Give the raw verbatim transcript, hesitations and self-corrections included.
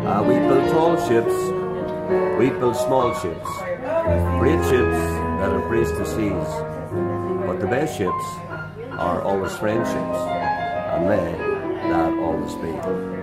Uh, we build tall ships, we build small ships, great ships that embrace the seas, but the best ships are always friendships, and may that always be.